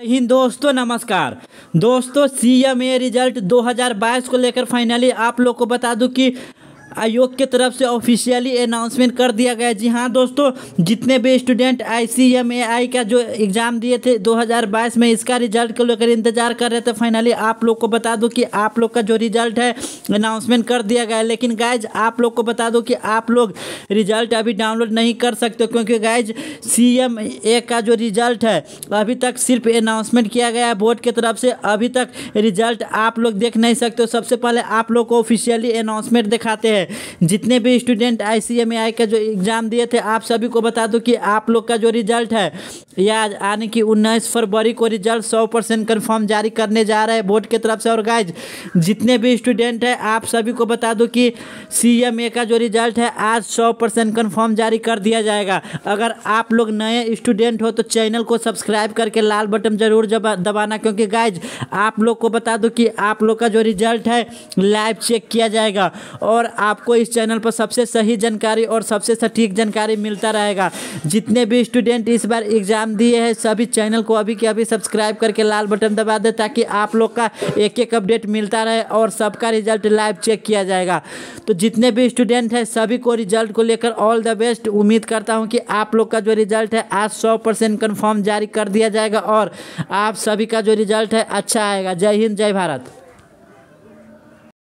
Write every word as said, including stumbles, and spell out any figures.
हिंद दोस्तों, नमस्कार दोस्तों। सीएमए रिजल्ट दो हज़ार बाईस को लेकर फाइनली आप लोग को बता दूं कि आयोग की तरफ से ऑफिशियली अनाउंसमेंट कर दिया गया है। जी हाँ दोस्तों, जितने भी स्टूडेंट आईसीएमएआई का जो एग्ज़ाम दिए थे दो हज़ार बाईस में, इसका रिजल्ट को लेकर इंतजार कर रहे थे, फाइनली आप लोग को बता दूं कि आप लोग का जो रिजल्ट है अनाउंसमेंट कर दिया गया है। लेकिन गाइज आप लोग को बता दूं कि आप लोग रिजल्ट अभी डाउनलोड नहीं कर सकते, क्योंकि गाइज सीएमए का जो रिजल्ट है अभी तक सिर्फ अनाउंसमेंट किया गया है बोर्ड की तरफ से। अभी तक रिजल्ट आप लोग देख नहीं सकते। सबसे पहले आप लोग को ऑफिशियली अनाउंसमेंट दिखाते हैं। जितने भी स्टूडेंट आईसीएमएआई का जो एग्ज़ाम दिए थे, आप सभी को बता दूं कि आप लोग का जो रिजल्ट है या आने की उन्नीस फरवरी को रिजल्ट सौ परसेंट कन्फर्म जारी करने जा रहे हैं बोर्ड की तरफ से। और गाइज जितने भी स्टूडेंट हैं, आप सभी को बता दूं कि सीएमए का जो रिजल्ट है आज सौ परसेंट कन्फर्म जारी कर दिया जाएगा। अगर आप लोग नए स्टूडेंट हो तो चैनल को सब्सक्राइब करके लाल बटन जरूर दबाना, क्योंकि गाइज आप लोग को बता दूं कि आप लोग का जो रिजल्ट है लाइव चेक किया जाएगा और आपको इस चैनल पर सबसे सही जानकारी और सबसे सटीक जानकारी मिलता रहेगा। जितने भी स्टूडेंट इस बार एग्ज़ाम दिए हैं, सभी चैनल को अभी के अभी सब्सक्राइब करके लाल बटन दबा दे, ताकि आप लोग का एक एक अपडेट मिलता रहे और सबका रिजल्ट लाइव चेक किया जाएगा। तो जितने भी स्टूडेंट हैं सभी को रिजल्ट को लेकर ऑल द बेस्ट। उम्मीद करता हूं कि आप लोग का जो रिजल्ट है आज सौ परसेंट कन्फर्म जारी कर दिया जाएगा और आप सभी का जो रिजल्ट है अच्छा आएगा। जय हिंद, जय भारत।